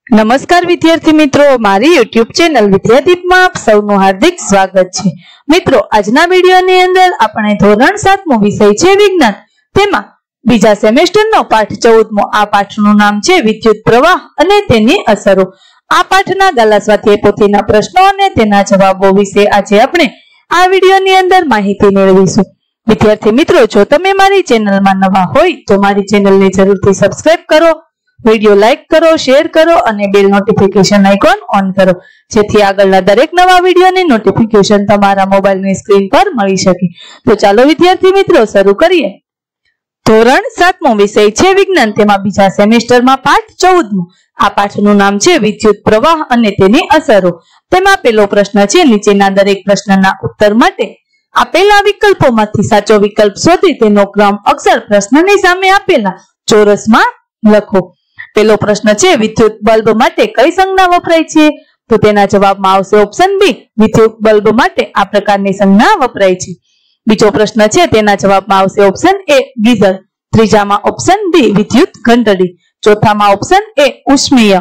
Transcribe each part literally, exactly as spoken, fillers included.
नमस्कार विद्यार्थी मित्रों, मारी यूट्यूब चेनल विद्यादीप में आप सौનું हार्दिक स्वागत छे। मित्रों, आजना वीडियोनी अंदर આપણે ધોરણ સાતમો વિષય છે વિજ્ઞાન, તેમાં બીજા સેમેસ્ટરનો પાઠ ચૌદમો આ પાઠનું નામ છે વિદ્યુત પ્રવાહ અને તેની અસરો। આ પાઠના ગાલા સ્વાધ્યાય પોથીના પ્રશ્નો અને તેના જવાબો વિશે આજે આપણે આ વિડિયોની અંદર માહિતી મેળવીશું। વિદ્યાર્થી મિત્રો, જો તમે મારી ચેનલમાં નવા હોય તો મારી ચેનલને જરૂરથી સબસ્ક્રાઇબ કરો, वीडियो लाइक करो, शेर करो और बेल नोटिफिकेशन आइकॉन ऑन करो, जेथी आगळना दरेक नवा विडियोनी नोटिफिकेशन तमारा मोबाइलनी स्क्रीन पर मळी शके। तो चालो विद्यार्थी मित्रों शुरू करिए। धोरण सातमो विषय छे विज्ञान, तेमां बीजा सेमेस्टरमां पाठ चौदमो आ पाठनुं नाम छे विद्युत प्रवाह अने तेनी असरो। तेमां पहेलो प्रश्न छे, नीचेना दरेक प्रश्नना उत्तर माटे आपेला विकल्पोमांथी साचो विकल्प शोधी तेनो क्रम अक्षर प्रश्ननी सामे आपेला चौरसमां लखो। पहलो प्रश्न छे, विद्युत बल्ब माटे कई संज्ञा वपराय छे? तो तेना जवाबमां आवशे ऑप्शन बी, विद्युत बल्ब माटे आ प्रकारनी संज्ञा वपराय छे। बीजो प्रश्न छे, तेना जवाबमां आवशे ऑप्शन ए, गीजर। त्रीजामां ऑप्शन बी, विद्युत घंटडी। चौथामां ऑप्शन ए, उष्मीय।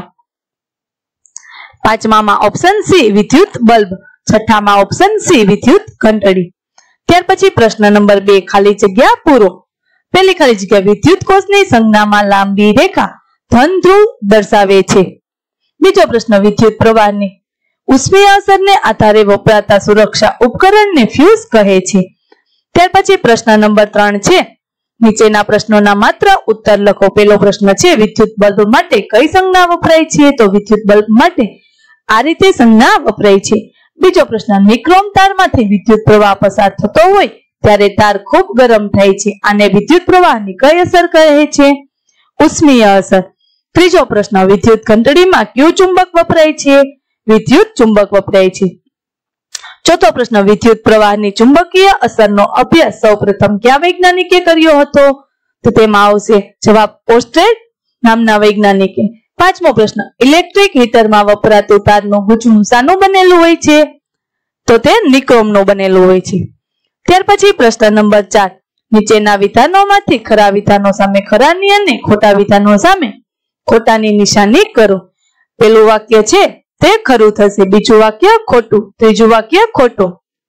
पांचमामां ऑप्शन सी, विद्युत बल्ब। छठामां ऑप्शन सी, विद्युत घंटडी। त्यार पछी प्रश्न नंबर बे, खाली जग्या पूरो। पहली खाली जग्या, विद्युत कोषनी संज्ञामां लांबी रेखा धन ध्रुव दर्शावे छे। बीजो प्रश्न, विद्युत प्रवाहनी उष्मीय असरने आधारे वपराता सुरक्षा उपकरणने फ्यूज कहे छे। त्यार पछी प्रश्न नंबर त्रण छे, नीचेना प्रश्नोना मात्र उत्तर लखो। पहलो प्रश्न छे, विद्युत बल्ब माटे कई संज्ञा वपराय छे? तो विद्युत बल्ब माटे आ रीते संज्ञा वपराय छे। बीजो प्रश्न, निक्रोम तारमांथी विद्युत प्रवाह पसार थतो होय त्यारे तार खूब गरम थाय छे, आने विद्युत प्रवाहनी कई असर कहे छे? उष्मीय असर। त्रीजो प्रश्न, विद्युत घंटडीमां क्यू चुंबक वपराय छे? विद्युत चुंबक वपराय छे। चौथो प्रश्न, विद्युत प्रवाहनी चुंबकीय असरनो अभ्यास सौप्रथम क्या वैज्ञानिके कर्यो हतो? तो तेमां आवशे जवाब ओस्टेड नामना वैज्ञानिके। पांचमो प्रश्न, इलेक्ट्रिक हीटरमां वपरातुं तारनुं गूंचणुं शानुं बनेલું હોય છે? तो ते निक्रोमનું बनेલું હોય છે। ત્યાર પછી પ્રશ્ન નંબર ચાર, નીચેના વિધાનોમાંથી ખરા વિધાનો સામે ખરાની અને ખોટા વિધાનો સામે ખોટાની નિશાની કરો। પેલું વાક્ય છે તે ખરું થશે, બીજું વાક્ય ખોટું, ત્રીજું વાક્ય ખોટું,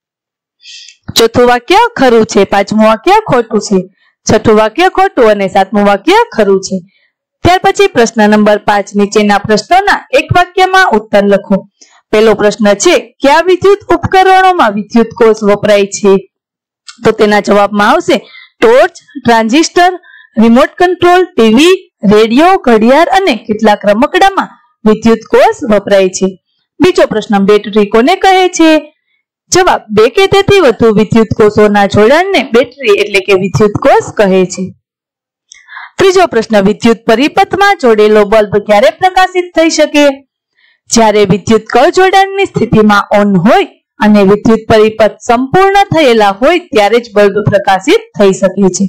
ચોથું વાક્ય ખરું છે, પાંચમું વાક્ય ખોટું છે, છઠ્ઠું વાક્ય ખોટું અને સાતમું વાક્ય ખરું છે। ત્યાર પછી પ્રશ્ન નંબર પાંચ, નીચેના પ્રશ્નોના એક વાક્યમાં ઉત્તર લખો। પહેલો પ્રશ્ન છે, કયા વિદ્યુત ઉપકરણોમાં વિદ્યુત કોષ વપરાય છે? તો તેના જવાબમાં આવશે torch, transistor, remote control TV, radio, ઘડિયાળ અને કેટલાક રમકડામાં વિદ્યુત કોષ વપરાય છે। બીજો પ્રશ્ન, બેટરી કોને કહે છે? જવાબ, બે કે તેથી વધુ વિદ્યુત કોષોના જોડાણને બેટરી એટલે કે વિદ્યુત કોષ કહે છે। ત્રીજો પ્રશ્ન, વિદ્યુત પરિપથમાં જોડેલો બલ્બ ક્યારે પ્રકાશિત થઈ શકે? જ્યારે વિદ્યુત કળ જોડાણની સ્થિતિમાં ઓન હોય અને વિદ્યુત પરિપથ સંપૂર્ણ થયેલા હોય ત્યારે જ બલ્બ પ્રકાશિત થઈ શકે છે।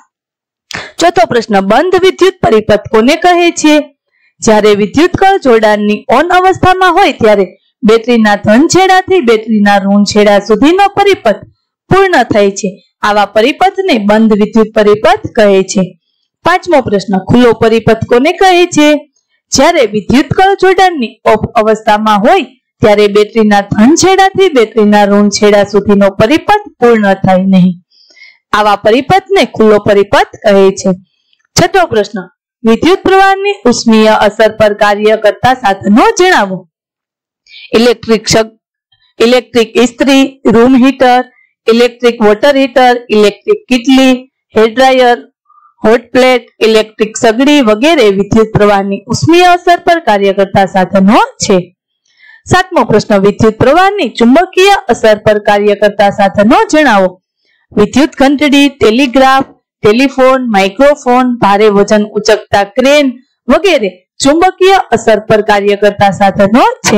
ચોથો પ્રશ્ન, બંધ વિદ્યુત પરિપથ કોને કહે છે? જ્યારે વિદ્યુત કળ જોડાણની ઓન અવસ્થામાં હોય ત્યારે બેટરીના ધન છેડાથી બેટરીના ઋણ છેડા સુધીનો પરિપથ પૂર્ણ થાય છે, આવા પરિપથને બંધ વિદ્યુત પરિપથ કહે છે। પાંચમો પ્રશ્ન, ખુલ્લો પરિપથ કોને કહે છે? જ્યારે વિદ્યુત કળ જોડાણની ઓફ અવસ્થામાં હોય ત્યારે બેટરીના ધન છેડાથી બેટરીના ઋણ છેડા સુધીનો પરિપથ પૂર્ણ થાય નહીં, આવા પરિપથને ખુલ્લો પરિપથ કહે છે। છઠ્ઠો પ્રશ્ન, વિદ્યુત પ્રવાહની ઉષ્મીય અસર પર કાર્ય કરતા સાધનો જણાવો। ઇલેક્ટ્રિક ઇલેક્ટ્રિક ઇસ્ત્રી, room heater, electric water heater, electric કેટલી, hair dryer, hot plate, electric સગડી વગેરે વિદ્યુત પ્રવાહની ઉષ્મીય અસર પર કાર્ય કરતા સાધનો છે। સાતમો પ્રશ્ન, વિદ્યુત પ્રવાહની ચુંબકીય અસર પર કાર્ય કરતા સાધનો જણાવો। વિદ્યુત ઘંટડી, ટેલિગ્રાફ, ટેલિફોન, માઇક્રોફોન, ભારે વજન ઉચકતા ક્રેન વગેરે ચુંબકીય અસર પર કાર્ય કરતા સાધનો છે।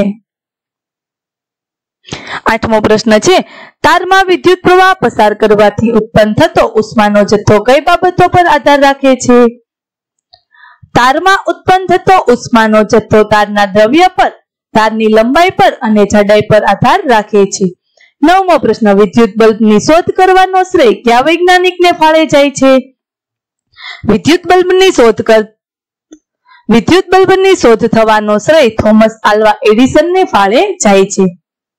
આઠમો પ્રશ્ન છે, તારમાં વિદ્યુત પ્રવાહ પસાર કરવાથી ઉત્પન્ન થતો ઉષ્માનો જથ્થો કઈ બાબતો પર આધાર રાખે છે? તારમાં ઉત્પન્ન થતો ઉષ્માનો જથ્થો તારના દ્રવ્ય પર, તારની લંબાઈ પર અને જાડાઈ પર આધાર રાખે છે। નવમો પ્રશ્ન, વિદ્યુત બલ્બની શોધ કરવાનો શ્રેય કયા વૈજ્ઞાનિકને ફાળે જાય છે? વિદ્યુત બલ્બની શોધ કર વિદ્યુત બલ્બની શોધ થવાનો શ્રેય થોમસ આલ્વા એડિસનને ફાળે જાય છે.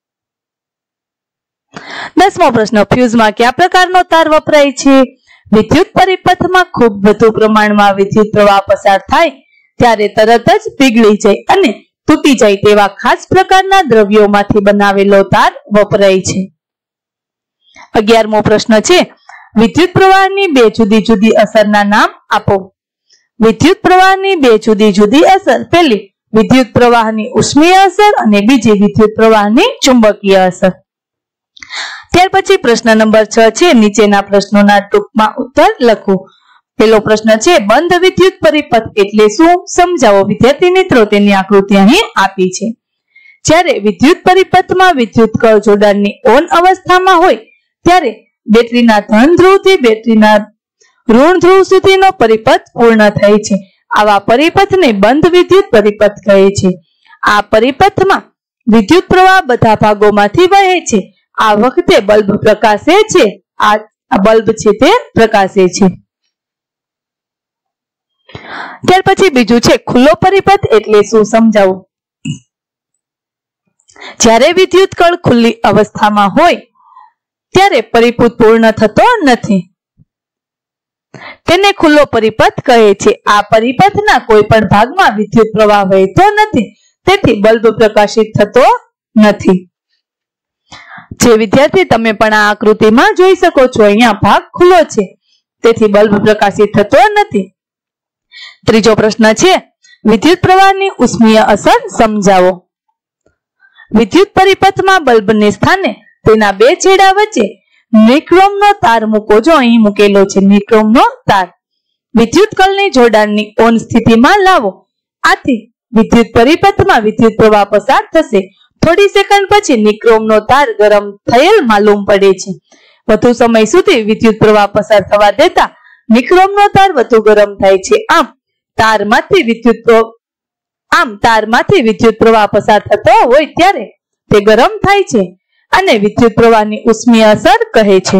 દસમો પ્રશ્ન, ફ્યુઝમાં કયા પ્રકારનો તાર વપરાય છે? વિદ્યુત પરિપથમાં ખૂબ વધુ પ્રમાણમાં વિદ્યુત પ્રવાહ પસાર થાય ત્યારે તરત જ પીગળી જાય અને તૂટી જાય તેવા ખાસ પ્રકારના દ્રવ્યોમાંથી બનાવેલો તાર વપરાય છે. અગિયારમો પ્રશ્ન છે, વિદ્યુત પ્રવાહની બે જુદી જુદી અસરના નામ આપો. વિદ્યુત પ્રવાહની બે જુદી જુદી અસર. પહેલી, વિદ્યુત પ્રવાહની ઉષ્મીય અસર અને બીજી વિદ્યુત પ્રવાહની ચુંબકીય અસર. ત્યાર પછી પ્રશ્ન નંબર છ છે, નીચેના પ્રશ્નોના ટૂંકમાં ઉત્તર લખો. પહેલો પ્રશ્ન છે, બંધ વિદ્યુત પરિપથ એટલે શું? સમજાવો. વિદ્યાર્થી મિત્રો, તેની આકૃતિ અહીં આપી છે. જ્યારે વિદ્યુત પરિપથમાં વિદ્યુત કળ જોડાણની ઓન અવસ્થામાં હોય ત્યારે બેટરીના ધન ધ્રુવથી બેટરીના ઋણ ધ્રુવ સુધીનો પરિપથ પૂર્ણ થાય છે. આવા પરિપથને બંધ વિદ્યુત પરિપથ કહે છે. આ પરિપથમાં વિદ્યુત પ્રવાહ બધા ભાગોમાંથી વહે છે. આ વખતે બલ્બ પ્રકાશે છે. આ બલ્બ છે તે પ્રકાશે છે. ત્યાર પછી બીજું છે, ખુલ્લો પરિપથ એટલે શું? સમજાવો. જ્યારે વિદ્યુત કળ ખુલ્લી અવસ્થામાં હોય ત્યારે પરિપથ પૂર્ણ થતો નથી. તેને ખુલ્લો પરિપથ કહે છે. આ પરિપથના કોઈ પણ ભાગમાં વિદ્યુત પ્રવાહ વહેતો નથી, તેથી બલ્બ પ્રકાશિત થતો નથી. જે વિદ્યાર્થી, તમે પણ આ આકૃતિમાં જોઈ શકો છો, અહીંયા ભાગ ખુલ્લો છે, તેથી બલ્બ પ્રકાશિત થતો નથી. ત્રીજો પ્રશ્ન છે, વિદ્યુત પ્રવાહની ઉષ્મીય અસર સમજાવો. વિદ્યુત પરિપથમાં બલ્બને સ્થાને તેના બે છેડા વચ્ચે નિક્રોમનો તાર મૂકો. જો અહીં મૂકેલો છે નિક્રોમનો તાર. વિદ્યુત કળની જોડાણની ઓન સ્થિતિમાં લાવો. આથી વિદ્યુત પરિપથમાં વિદ્યુત પ્રવાહ પસાર થશે. થોડી સેકન્ડ પછી નિક્રોમનો તાર ગરમ થયેલ માલુમ પડે છે. વધુ સમય સુધી વિદ્યુત પ્રવાહ પસાર થવા દેતા નિક્રોમનો તાર વધુ ગરમ થાય છે. આમ તારમાંથી વિદ્યુત આમ તારમાંથી વિદ્યુત પ્રવાહ પસાર થતો હોય ત્યારે તે ગરમ થાય છે અને વિદ્યુત પ્રવાહની ઉષ્મીય અસર કહે છે.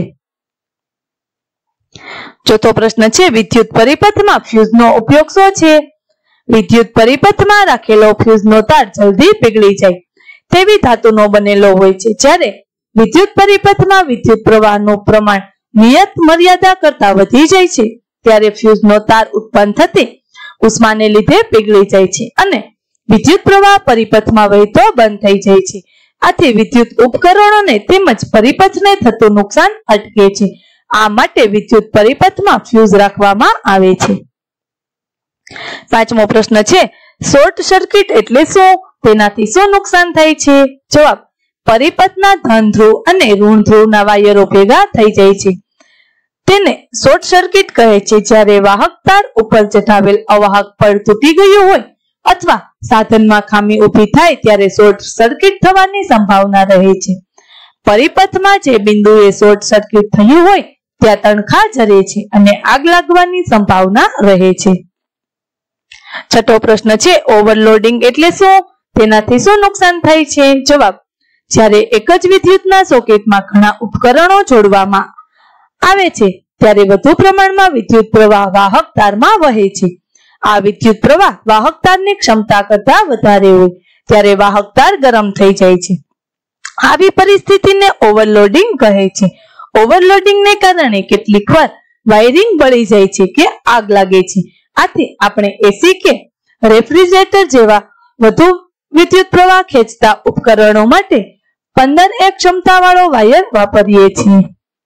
ચોથો પ્રશ્ન છે, વિદ્યુત પરિપથમાં ફ્યુઝનો ઉપયોગ શું છે? વિદ્યુત પરિપથમાં રાખેલો ફ્યુઝનો તાર જલ્દી પીગળી જાય તેવી ધાતુનો બનેલો હોય છે. જ્યારે વિદ્યુત પરિપથમાં વિદ્યુત પ્રવાહનું પ્રમાણ નિયત મર્યાદા કરતા વધી જાય છે ત્યારે ફ્યુઝનો તાર ઉત્પન્ન થતી ઉષ્માને લીધે પીગળી જાય છે અને વિદ્યુત પ્રવાહ પરિપથમાં વહેતો બંધ થઈ જાય છે. આથી વિદ્યુત ઉપકરણોને તેમજ પરિપથને થતું નુકસાન અટકે છે. આ માટે વિદ્યુત પરિપથમાં ફ્યુઝ રાખવામાં આવે છે. પાંચમો પ્રશ્ન છે, શોર્ટ સર્કિટ એટલે શું? તેનાથી શું નુકસાન થાય છે? જવાબ, પરિપથના ધન ધ્રુવ અને ઋણ ધ્રુવના વાયરો ભેગા થઈ જાય છે. તેને શોર્ટ સર્કિટ કહે છે. જ્યારે વાહક તાર ઉપર ચઢાવેલ અવાહક પડ તૂટી ગયું હોય અથવા સાધનમાં ખામી ઊભી થાય ત્યારે શોર્ટ સર્કિટ થવાની સંભાવના રહે છે. પરિપથમાં જે બિંદુએ શોર્ટ સર્કિટ થયું હોય ત્યાં તણખા જરે છે અને આગ લાગવાની સંભાવના રહે છે. છઠ્ઠો પ્રશ્ન છે, ઓવરલોડિંગ એટલે શું? તેનાથી શું નુકસાન થાય છે? જવાબ, જ્યારે એક જ વિદ્યુતના સોકેટમાં ઘણા ઉપકરણો જોડવામાં આવે છે ત્યારે વધુ પ્રમાણમાં વિદ્યુત પ્રવાહ વાહક તારમાં વહે છે. આ વિદ્યુત પ્રવાહ વાહક તારની ક્ષમતા કરતા વધારે હોય ત્યારે વાહક તાર ગરમ થઈ જાય છે. આવી પરિસ્થિતિને ઓવરલોડિંગ કહે છે. ઓવરલોડિંગને કારણે કેટલીક વાર વાયરિંગ બળી જાય છે કે આગ લાગે છે. આથી આપણે એસી કે રેફ્રિજરેટર જેવા વધુ વિદ્યુત પ્રવાહ ખેંચતા ઉપકરણો માટે પંદર એક ક્ષમતા વાળો વાયર વાપરીએ છીએ.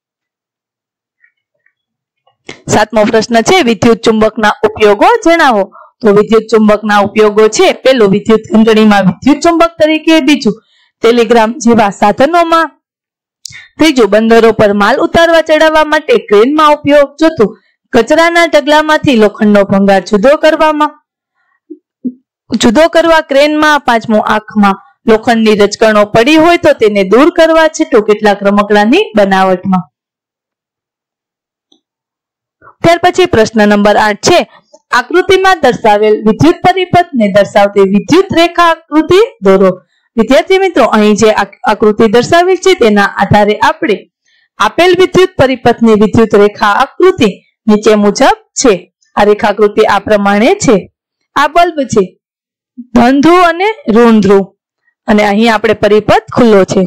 સાતમો પ્રશ્ન છે, વિદ્યુત ચુંબકના ઉપયોગો જણાવો. તો વિદ્યુત ચુંબકના ઉપયોગો છે, પેલું વિદ્યુત ઘંટડીમાં વિદ્યુત ચુંબક તરીકે, બીજું ટેલિગ્રામ જેવા સાધનોમાં, ત્રીજું બંદરો પર માલ ઉતારવા ચડાવવા માટે ક્રેનમાં ઉપયોગ, ચોથું કચરાના ઢગલામાંથી લોખંડનો ભંગાર જુદો કરવામાં જુદો કરવા ક્રેનમાં, પાંચમું આંખમાં લોખંડની રજકણો પડી હોય તો તેને દૂર કરવા, છઠ્ઠું કેટલાક રમકડાની બનાવટમાં. ત્યાર પછી પ્રશ્ન નંબર આઠ છે, આકૃતિમાં દર્શાવેલ વિદ્યુત પરિપથને દર્શાવતી વિદ્યુત રેખા આકૃતિ દોરો. વિદ્યાર્થી મિત્રો, અહીં જે આકૃતિ દર્શાવેલ છે તેના આધારે આપણે આપેલ વિદ્યુત પરિપથની વિદ્યુત રેખા આકૃતિ નીચે મુજબ છે. આ રેખાકૃતિ આ પ્રમાણે છે. આ બલ્બ છે ધન ધ્રુવ અને ઋણ ધ્રુવ, અને અહીં આપણે પરિપથ ખુલ્લો છે.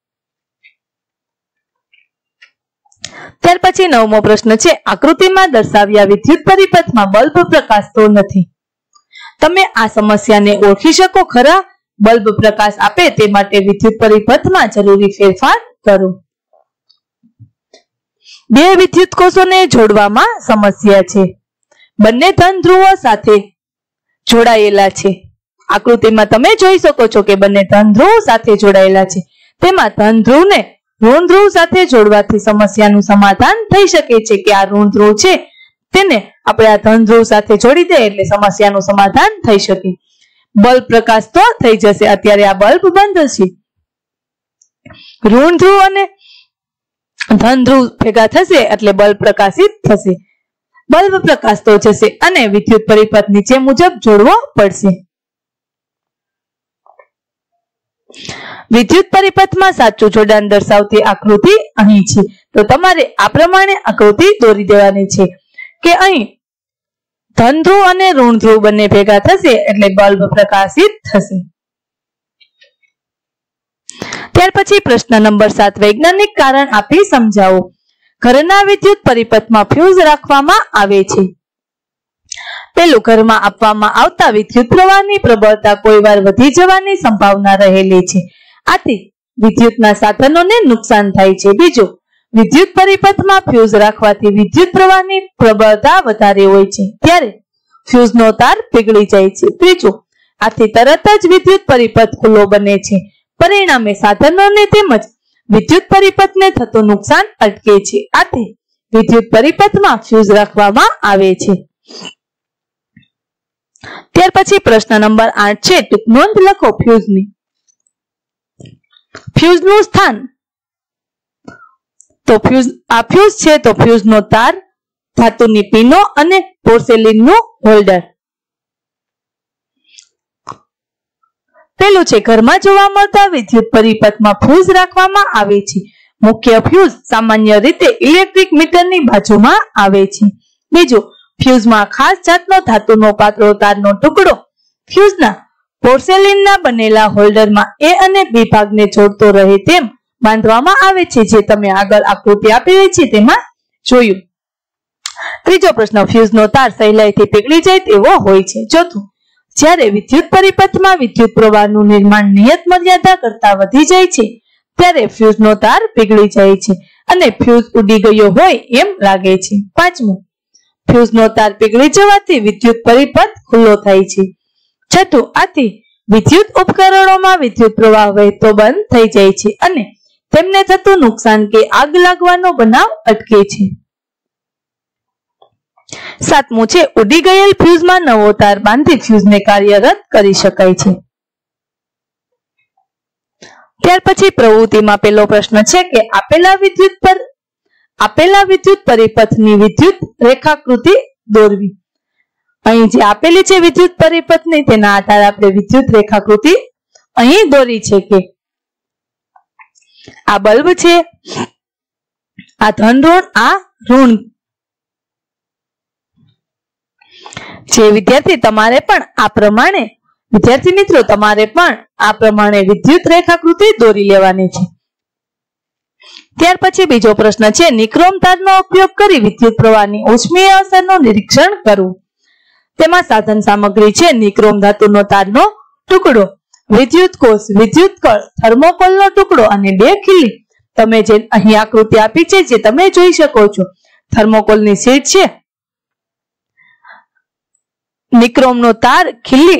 ત્યાર પછી નવમો પ્રશ્ન છે, આકૃતિમાં દર્શાવ્યા વિદ્યુત પરિપથમાં બલ્બ પ્રકાશતો નથી. તમે આ સમસ્યાને ઓળખી શકો ખરા? બલ્બ પ્રકાશ આપે તે માટે વિદ્યુત પરિપથમાં જરૂરી ફેરફાર કરો. બે વિદ્યુત કોષોને જોડવામાં સમસ્યા છે. બંને ધન ધ્રુવો સાથે જોડાયેલા છે. આકૃતિમાં તમે જોઈ શકો છો કે બંને ધન ધ્રુવ સાથે જોડાયેલા છે. તેમાં ધન ધ્રુવને ઋણ ધ્રુવ સાથે જોડવાથી સમસ્યાનું સમાધાન થઈ શકે છે કે આ ઋણ ધ્રુવ છે તેને આપણે આ ધન ધ્રુવ સાથે જોડી દઈએ એટલે સમસ્યાનું સમાધાન થઈ શકે. બલ્બ પ્રકાશ તો થઈ જશે. અત્યારે આ બલ્બ બંધ છે. ઋણ ધ્રુવ અને ધન ધ્રુવ ભેગા થશે એટલે બલ્બ પ્રકાશિત થશે. બલ્બ પ્રકાશતો જશે અને વિદ્યુત પરિપથ નીચે મુજબ જોડવો પડશે. વિદ્યુત પરિપથમાં સાચું જોડાણ દર્શાવતી આકૃતિ અહીં છે. તો તમારે આ પ્રમાણે આકૃતિ દોરી દેવાની છે કે અહીં ધન ધ્રુવ અને ઋણ ધ્રુવ બંને ભેગા થશે એટલે બલ્બ પ્રકાશિત થશે. ત્યાર પછી પ્રશ્ન નંબર સાત, વૈજ્ઞાનિક કારણ આપી સમજાવો. ઘરના વિદ્યુત પરિપથમાં ફ્યુઝ રાખવામાં આવે છે. પેલું, ઘરમાં આપવામાં આવતા વિદ્યુત પ્રવાહની પ્રબળતા કોઈવાર વધી જવાની સંભાવના રહેલી છે, આથી વિદ્યુતના સાધનોને નુકસાન થાય છે. બીજું, વિદ્યુત પરિપથમાં ફ્યુઝ રાખવાથી વિદ્યુત પ્રવાહની પ્રબળતા વધારે હોય છે ત્યારે ફ્યુઝનો તાર પીગળી જાય છે. ત્રીજું, આથી તરત જ વિદ્યુત પરિપથ ખુલ્લો બને છે, પરિણામે સાધનોને તેમજ વિદ્યુત પરિપથને થતું નુકસાન અટકે છે, આથી વિદ્યુત પરિપથમાં ફ્યુઝ રાખવામાં આવે છે. ત્યાર પછી પ્રશ્ન નંબર આઠ છે, ટૂંક નોંધ લખો ફ્યુઝની. ફ્યુઝનું સ્થાન, તો ફ્યુઝ આ ફ્યુઝ છે તો ફ્યુઝનો તાર, ધાતુની પીનો અને પોર્સેલિનનું હોલ્ડર. પેલું છે, ઘરમાં જોવા મળતા વિદ્યુત પરિપથમાં ફ્યુઝ રાખવામાં આવે છે. મુખ્ય ફ્યુઝ સામાન્ય રીતે ઇલેક્ટ્રિક મીટરની બાજુમાં આવે છે. બીજું, ફ્યુઝમાં ખાસ જાતનો ધાતુનો પાતળો તારનો ટુકડો ફ્યુઝના પોર્સેલિનના બનેલા હોલ્ડરમાં એ અને બી ભાગને જોડતો રહે તેમ બાંધવામાં આવે છે, જે તમે આગળ આકૃતિ આપેલી છે તેમાં જોયું. ત્રીજો પ્રશ્ન, ફ્યુઝનો તાર સહેલાઈથી પીગળી જાય તેવો હોય છે. ચોથું, જ્યારે વિદ્યુત પરિપથમાં વિદ્યુત પ્રવાહનું નિર્માણ નિયત મર્યાદા કરતા વધી જાય છે ત્યારે ફ્યુઝનો તાર પીગળી જાય છે અને ફ્યુઝ ઉડી ગયો હોય એમ લાગે છે. પાંચમું, ફ્યુઝનો તાર પીગળી જવાથી વિદ્યુત પરિપથ ખુલ્લો થાય છે. છઠ્ઠું, આથી વિદ્યુત ઉપકરણોમાં વિદ્યુત પ્રવાહ વહેતો બંધ થઈ જાય છે અને તેમને થતું નુકસાન કે આગ લાગવાનો બનાવ અટકે છે. સાતમું છે, ઉડી ગયેલ ફ્યુઝમાં નવો તાર બાંધી ફ્યુઝને કાર્યરત કરી શકાય છે. ત્યાર પછી પ્રવૃત્તિમાં પહેલો પ્રશ્ન છે કે આપેલા વિદ્યુત પર આપેલા વિદ્યુત પરિપથની વિદ્યુત રેખાકૃતિ દોરવી. અહીં જે આપેલી છે વિદ્યુત પરિપથની તેના આધારે આપણે વિદ્યુત રેખાકૃતિ અહીં દોરી છે કે આ બલ્બ છે, આ ધન ઋણ, આ ઋણ. જે વિદ્યાર્થી તમારે પણ આ પ્રમાણે વિદ્યાર્થી મિત્રો તમારે પણ આ પ્રમાણે વિદ્યુત રેખાકૃતિ દોરી લેવાની છે. ત્યાર પછી બીજો પ્રશ્ન છે, નિક્રોમ તારનો ઉપયોગ કરી વિદ્યુત પ્રવાહની ઉષ્મીય અસરનું નિરીક્ષણ કરવું. તેમાં સાધન સામગ્રી છે નિક્રોમ ધાતુનો તારનો ટુકડો, વિદ્યુત કોષ, વિદ્યુત કળ, થર્મોકોલનો ટુકડો અને બે ખીલી. તમે જે અહીં આકૃતિ આપી છે જે તમે જોઈ શકો છો, થર્મોકોલની શીટ છે, નિક્રોમનો તાર, ખીલી.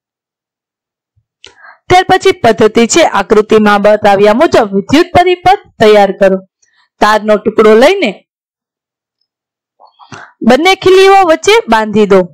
ત્યાર પછી પદ્ધતિ છે આકૃતિમાં બતાવ્યા મુજબ વિદ્યુત પરિપથ તૈયાર કરો. તારનો ટુકડો લઈને બંને ખીલીઓ વચ્ચે બાંધી દો.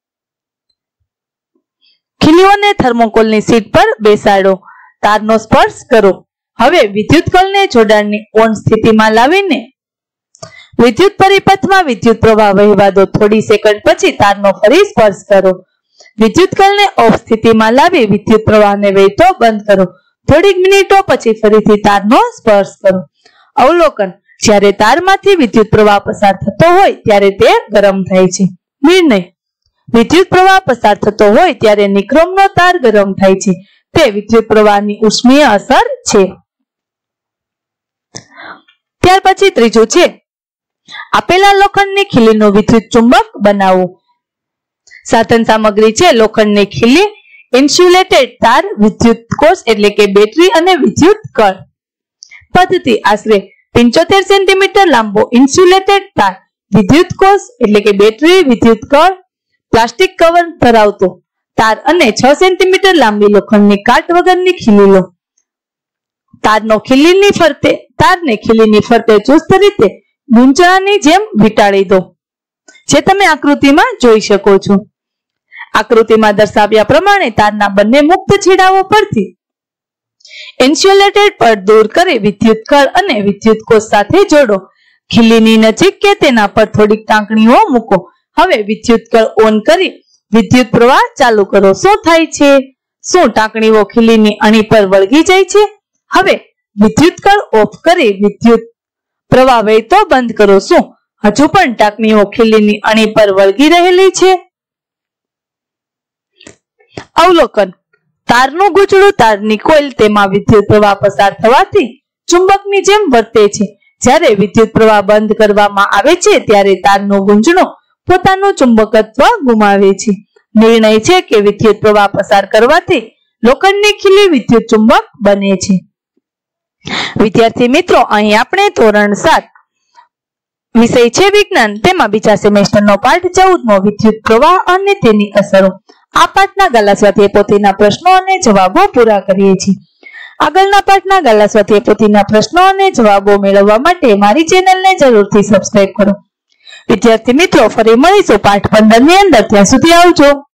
ખીલીઓને થર્મોકોલની શીટ પર બેસાડો. તારનો સ્પર્શ કરો. હવે વિદ્યુત કળને જોડાણની ઓન સ્થિતિમાં લાવીને વિદ્યુત પરિપથમાં વિદ્યુત પ્રવાહ વહેવા દો. થોડી સેકન્ડ પછી તારનો ફરી સ્પર્શ કરો. વિદ્યુત કળને ઓફ સ્થિતિમાં લાવી વિદ્યુત પ્રવાહને વહેતો બંધ કરો. થોડીક મિનિટો પછી ફરીથી તારનો સ્પર્શ કરો. અવલોકન, જ્યારે તારમાંથી વિદ્યુત પ્રવાહ પસાર થતો હોય ત્યારે તે ગરમ થાય છે. નિર્ણય, વિદ્યુત પ્રવાહ પસાર થતો હોય ત્યારે નિક્રોમનો તાર ગરમ થાય છે, તે વિદ્યુત પ્રવાહની ઉષ્મીય અસર છે. ત્યાર પછી ત્રીજું છે આપેલા લોખંડની ખીલીનું વિદ્યુત ચુંબક બનાવવું. સાધન સામગ્રી છે લોખંડની ખીલી, ઇન્સ્યુલેટેડ તાર, વિદ્યુત કોષ એટલે કે બેટરી અને વિદ્યુત કળ. પદ્ધતિ આશરે પંચોતેર સેન્ટીમીટર લાંબો ઇન્સ્યુલેટેડ તાર, વિદ્યુત કોષ એટલે કે બેટરી, વિદ્યુત કળ, પ્લાસ્ટિક કવર ધરાવતો તાર અને છ સેન્ટીમીટર લાંબી લોખંડની કાટ વગરની ખીલી લો. તારનો ખીલીની ફરતે તારને ખીલીની ફરતે ચુસ્ત રીતે ગૂંચળાની જેમ વીંટાળી દો, જે તમે આકૃતિમાં જોઈ શકો છો. આકૃતિમાં દર્શાવ્યા પ્રમાણે તારના બંને મુક્ત છેડાઓ પરથી ઇન્સ્યુલેટેડ પડ દૂર કરી વિદ્યુત કળ અને વિદ્યુત કોષ સાથે જોડો. ખીલીની નજીક કે તેના પર થોડીક ટાંકણીઓ મૂકો. હવે વિદ્યુત કળ ઓન કરી વિદ્યુત પ્રવાહ ચાલુ કરો. શું થાય છે? શું ટાંકણીઓ ખીલીની અણી પર વળગી જાય છે? હવે વિદ્યુત કળ ઓફ કરી વિદ્યુત પ્રવાહ વહેતો બંધ કરો. શું હજુ પણ ટાંકણીઓ ખીલીની અણી પર વળગી રહેલી છે? અવલોકન: તારનું ગૂંચળું તારની કોઇલ, તેમાં વિદ્યુત પ્રવાહ પસાર થવાથી ચુંબકની જેમ વર્તે છે. જ્યારે વિદ્યુત પ્રવાહ બંધ કરવામાં આવે છે ત્યારે તારનું ગૂંચળું પોતાનું ચુંબકત્વ ગુમાવે છે. નિર્ણય છે કે વિદ્યુત પ્રવાહ પસાર કરવાથી લોખંડની ખીલી વિદ્યુત ચુંબક બને છે. વિદ્યાર્થી મિત્રો, અહીં આપણે ધોરણ સાત વિષય છે વિજ્ઞાન, તેમાં બીજા સેમેસ્ટરનો પાઠ ચૌદ મો વિદ્યુત પ્રવાહ અને તેની અસરો, આ પાઠના ગાલા સ્વાધ્યાય પોથીના પ્રશ્નો અને જવાબો પૂરા કરીએ છીએ. આગળના પાઠના ગાલા સ્વાધ્યાય પોથીના પ્રશ્નો અને જવાબો મેળવવા માટે મારી ચેનલને જરૂરથી સબસ્ક્રાઇબ કરો. વિદ્યાર્થી મિત્રો, ફરી મળીશું પાઠ પંદર ની અંદર. ત્યાં સુધી આવજો.